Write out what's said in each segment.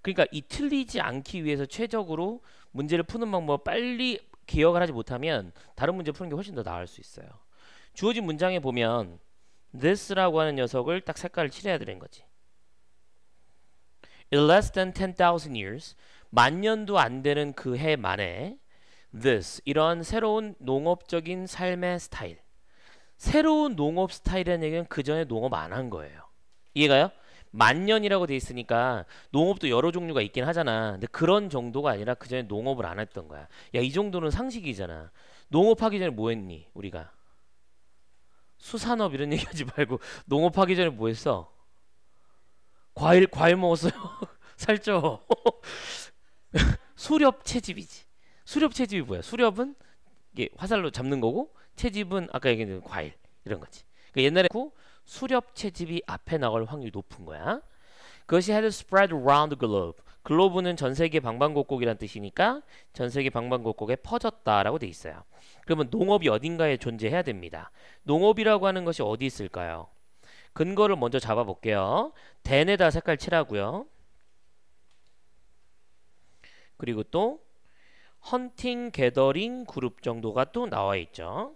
그러니까 이 틀리지 않기 위해서 최적으로 문제를 푸는 방법을 빨리 기억을 하지 못하면 다른 문제 푸는 게 훨씬 더 나을 수 있어요. 주어진 문장에 보면 this라고 하는 녀석을 딱 색깔을 칠해야 되는 거지. In less than 10,000 years, 만 년도 안 되는 그 해 만에 this, 이런 새로운 농업적인 삶의 스타일. 새로운 농업 스타일이라는 얘기는 그 전에 농업 안 한 거예요. 이해가요? 만년이라고 돼 있으니까 농업도 여러 종류가 있긴 하잖아. 근데 그런 정도가 아니라 그 전에 농업을 안 했던 거야. 야, 이 정도는 상식이잖아. 농업하기 전에 뭐 했니? 우리가 수산업 이런 얘기하지 말고 농업하기 전에 뭐 했어? 과일 먹었어요. 살쪄. 수렵 채집이지. 수렵 채집이 뭐야? 수렵은 이게 화살로 잡는 거고, 채집은 아까 얘기한 과일 이런 거지. 그러니까 옛날에 수렵 채집이 앞에 나올 확률이 높은 거야. 그것이 had spread around the globe. 글로브는 전 세계 방방곡곡이란 뜻이니까 전 세계 방방곡곡에 퍼졌다라고 돼 있어요. 그러면 농업이 어딘가에 존재해야 됩니다. 농업이라고 하는 것이 어디 있을까요? 근거를 먼저 잡아볼게요. then에다 색깔 칠하고요. 그리고 또 헌팅, 게더링 그룹 정도가 또 나와 있죠.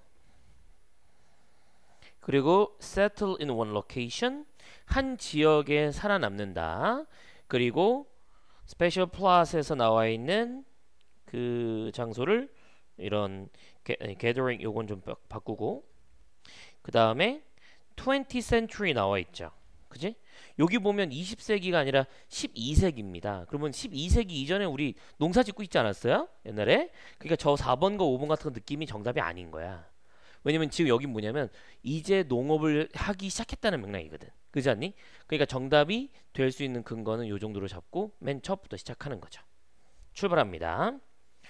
그리고 settle in one location, 한 지역에 살아남는다. 그리고 special plot에서 나와 있는 그 장소를 이런 gathering 요건 좀 바꾸고, 그 다음에 20th century 나와 있죠. 그지? 여기 보면 20세기가 아니라 12세기입니다. 그러면 12세기 이전에 우리 농사 짓고 있지 않았어요? 옛날에? 그러니까 저 4번과 5번 같은 느낌이 정답이 아닌 거야. 왜냐면 지금 여기 뭐냐면 이제 농업을 하기 시작했다는 맥락이거든. 그렇지 않니? 그러니까 정답이 될 수 있는 근거는 요 정도로 잡고 맨 첫부터 시작하는 거죠. 출발합니다.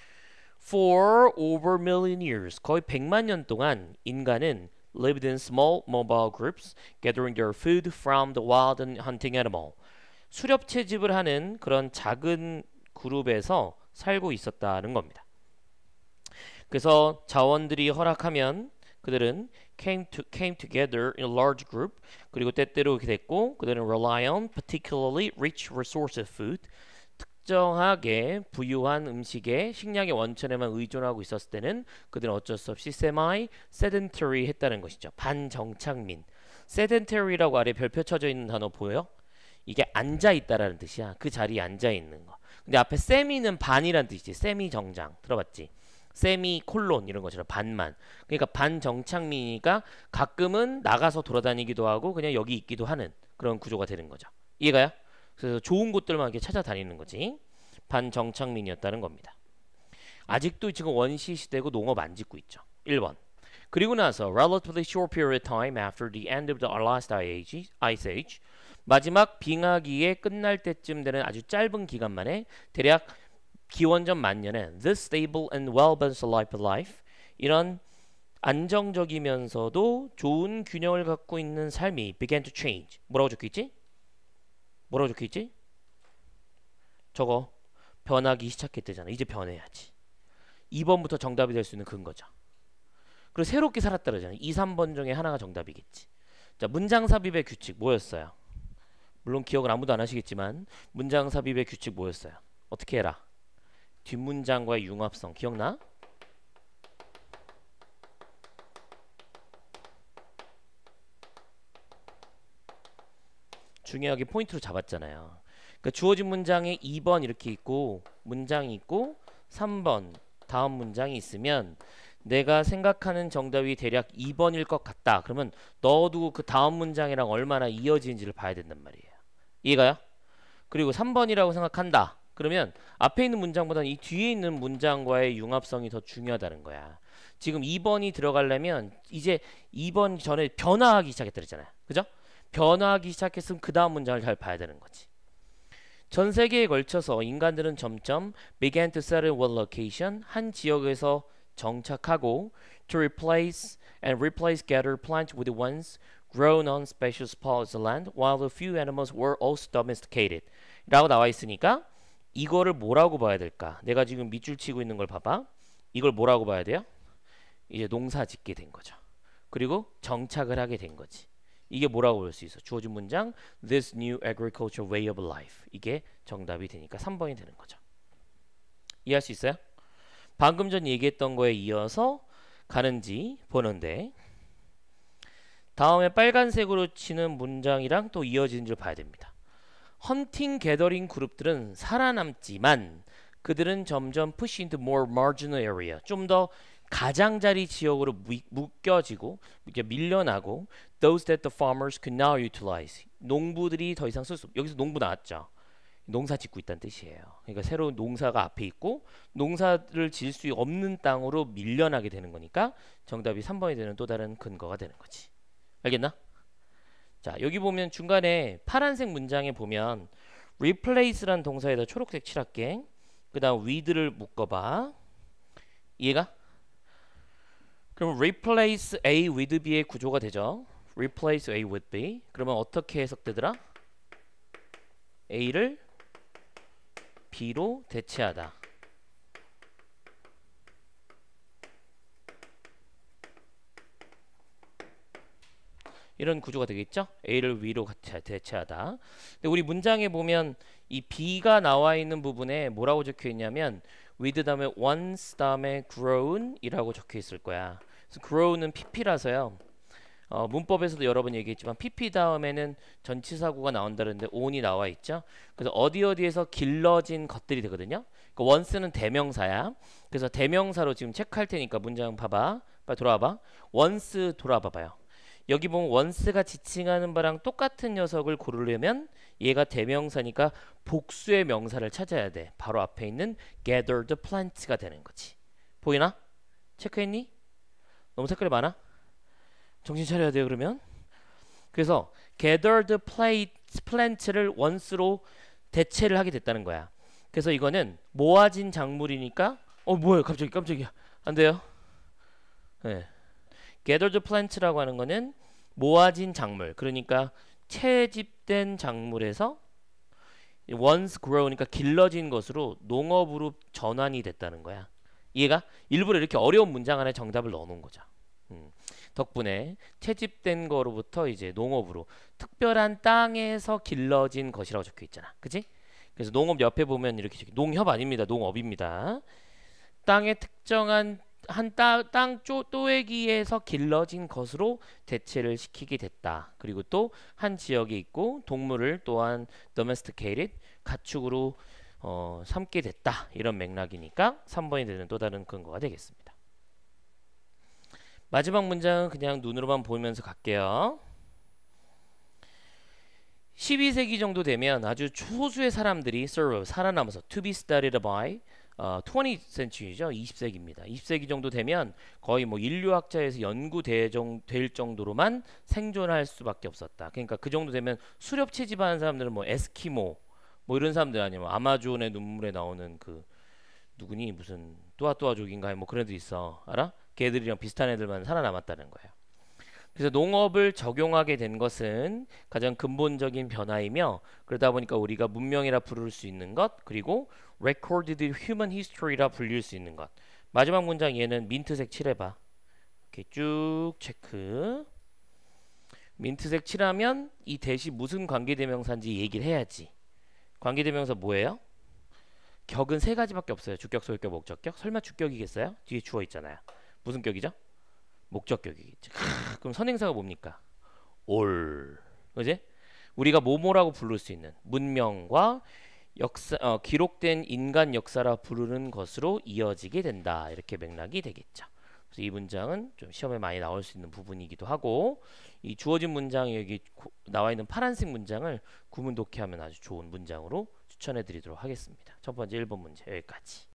For over million years, 거의 100만 년 동안 인간은 lived in small mobile groups, gathering their food from the wild and hunting animal. 수렵 채집을 하는 그런 작은 그룹에서 살고 있었다는 겁니다. 그래서 자원들이 허락하면 그들은 came together in a large group. 그리고 때때로 이렇게 됐고, 그들은 rely on particularly rich resource of food. 특정하게 부유한 음식에 식량의 원천에만 의존하고 있었을 때는 그들은 어쩔 수 없이 semi sedentary 했다는 것이죠. 반정착민. sedentary라고 아래 별표 쳐져 있는 단어 보여요? 이게 앉아 있다라는 뜻이야. 그 자리에 앉아 있는 거. 근데 앞에 semi는 반이란 뜻이지. semi 정장 들어봤지? 세미 콜론 이런 것처럼 반만. 그러니까 반정착민이니까 가끔은 나가서 돌아다니기도 하고 그냥 여기 있기도 하는 그런 구조가 되는 거죠. 이해가요? 그래서 좋은 곳들만 이렇게 찾아다니는 거지. 반정착민이었다는 겁니다. 아직도 지금 원시 시대고 농업 안 짓고 있죠. 1번. 그리고 나서 relatively short period of time after the end of the last ice age, 마지막 빙하기에 끝날 때쯤 되는 아주 짧은 기간 만에 대략 기원전 만년에 this stable and well-balanced life, 이런 안정적이면서도 좋은 균형을 갖고 있는 삶이 began to change. 뭐라고 적혀있지? 뭐라고 적혀있지? 저거 변하기 시작했대잖아. 이제 변해야지. 2번부터 정답이 될 수 있는 근거죠. 그리고 새롭게 살았다 그러잖아. 2, 3번 중에 하나가 정답이겠지. 자, 문장삽입의 규칙 뭐였어요? 물론 기억을 아무도 안 하시겠지만 문장삽입의 규칙 뭐였어요? 어떻게 해라? 뒷문장과의 융합성 기억나? 중요하게 포인트로 잡았잖아요. 그러니까 주어진 문장에 2번 이렇게 있고 문장이 있고 3번 다음 문장이 있으면 내가 생각하는 정답이 대략 2번일 것 같다. 그러면 너도 그 다음 문장이랑 얼마나 이어지는지를 봐야 된단 말이에요. 이해가요? 그리고 3번이라고 생각한다. 그러면 앞에 있는 문장보다는 이 뒤에 있는 문장과의 융합성이 더 중요하다는 거야. 지금 2번이 들어가려면 이제 2번 전에 변화하기 시작했다 그랬잖아요. 그죠? 변화하기 시작했으면 그 다음 문장을 잘 봐야 되는 거지. 전 세계에 걸쳐서 인간들은 점점 began to settle in one location, 한 지역에서 정착하고 to replace gather plant with the ones grown on special spots of land, while a few animals were also domesticated. 라고 나와 있으니까 이거를 뭐라고 봐야 될까? 내가 지금 밑줄 치고 있는 걸 봐봐. 이걸 뭐라고 봐야 돼요? 이제 농사 짓게 된 거죠. 그리고 정착을 하게 된 거지. 이게 뭐라고 볼 수 있어? 주어진 문장 This new agricultural way of life. 이게 정답이 되니까 3번이 되는 거죠. 이해할 수 있어요? 방금 전 얘기했던 거에 이어서 가는지 보는데 다음에 빨간색으로 치는 문장이랑 또 이어지는지를 봐야 됩니다. 헌팅 게더링 그룹들은 살아남지만 그들은 점점 push into more marginal area, 좀 더 가장자리 지역으로 묶여지고 이렇게 밀려나고 those that the farmers could now utilize, 농부들이 더 이상 쓸 수, 여기서 농부 나왔죠. 농사 짓고 있다는 뜻이에요. 그러니까 새로운 농사가 앞에 있고 농사를 지을 수 없는 땅으로 밀려나게 되는 거니까 정답이 3번이 되는 또 다른 근거가 되는 거지. 알겠나? 자, 여기 보면 중간에 파란색 문장에 보면 replace란 동사에다 초록색 칠할게. 그 다음 with를 묶어봐. 이해가? 그럼 replace A with B의 구조가 되죠. replace A with B. 그러면 어떻게 해석되더라? A를 B로 대체하다. 이런 구조가 되겠죠? A를 V로 대체하다. 근데 우리 문장에 보면 이 B가 나와 있는 부분에 뭐라고 적혀 있냐면 with 다음에 once 다음에 grown 이라고 적혀 있을 거야. 그래서 grown은 PP라서요. 문법에서도 여러 번 얘기했지만 PP 다음에는 전치사구가 나온다는데 on이 나와 있죠. 그래서 어디에서 길러진 것들이 되거든요. 그러니까 once는 대명사야. 그래서 대명사로 지금 체크할 테니까 문장 봐봐. 빨리 돌아와봐. once 돌아봐봐요. 여기 보면 once가 지칭하는 바랑 똑같은 녀석을 고르려면 얘가 대명사니까 복수의 명사를 찾아야 돼. 바로 앞에 있는 gather the plants가 되는 거지. 보이나? 체크했니? 너무 색깔이 많아? 정신 차려야 돼요 그러면. 그래서 gather the plants를 once로 대체를 하게 됐다는 거야. 그래서 이거는 모아진 작물이니까 뭐야 갑자기 깜짝이야. 안 돼요. 네. gather the plants라고 하는 거는 모아진 작물, 그러니까 채집된 작물에서 once grow니까 길러진 것으로 농업으로 전환이 됐다는 거야. 이해가? 일부러 이렇게 어려운 문장 안에 정답을 넣어놓은 거죠. 덕분에 채집된 거로부터 이제 농업으로 특별한 땅에서 길러진 것이라고 적혀 있잖아. 그치? 그래서 농업 옆에 보면 이렇게 농협 아닙니다. 농업입니다. 땅의 특정한 한 땅 또래기에서 길러진 것으로 대체를 시키게 됐다. 그리고 또 한 지역에 있고 동물을 또한 domesticated, 가축으로 삼게 됐다. 이런 맥락이니까 3번이 되는 또 다른 근거가 되겠습니다. 마지막 문장은 그냥 눈으로만 보면서 갈게요. 12세기 정도 되면 아주 소수의 사람들이 살아남아서 to be studied by 20th century죠. 20세기입니다. 20세기 정도 되면 거의 뭐 인류학자에서 연구될 정도로만 생존할 수밖에 없었다. 그러니까 그 정도 되면 수렵 채집하는 사람들은 뭐 에스키모 뭐 이런 사람들 아니면 아마존의 눈물에 나오는 그 누구니 무슨 또아또아족인가 뭐 그런 애들 있어. 알아? 걔들이랑 비슷한 애들만 살아남았다는 거예요. 그래서 농업을 적용하게 된 것은 가장 근본적인 변화이며 그러다 보니까 우리가 문명이라 부를 수 있는 것 그리고 recorded human history라 불릴 수 있는 것. 마지막 문장 얘는 민트색 칠해봐. 이렇게 쭉 체크. 민트색 칠하면 이 대시 무슨 관계대명사인지 얘기를 해야지. 관계대명사 뭐예요? 격은 세 가지밖에 없어요. 주격, 소유격, 목적격. 설마 주격이겠어요? 뒤에 주어 있잖아요. 무슨 격이죠? 목적격이겠죠. 그럼 선행사가 뭡니까? 올. 그지? 우리가 뭐뭐라고 부를 수 있는 문명과 역사, 기록된 인간 역사라 부르는 것으로 이어지게 된다. 이렇게 맥락이 되겠죠. 그래서 이 문장은 좀 시험에 많이 나올 수 있는 부분이기도 하고 이 주어진 문장 여기 나와 있는 파란색 문장을 구문 독해하면 아주 좋은 문장으로 추천해 드리도록 하겠습니다. 첫 번째 1번 문제 여기까지.